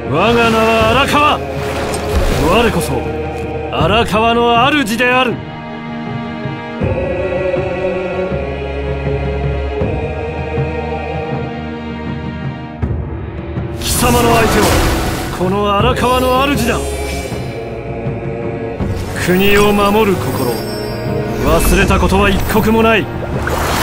我が名は荒川。我こそ荒川の主である。貴様の相手はこの荒川の主だ。国を守る心、忘れたことは一刻もない。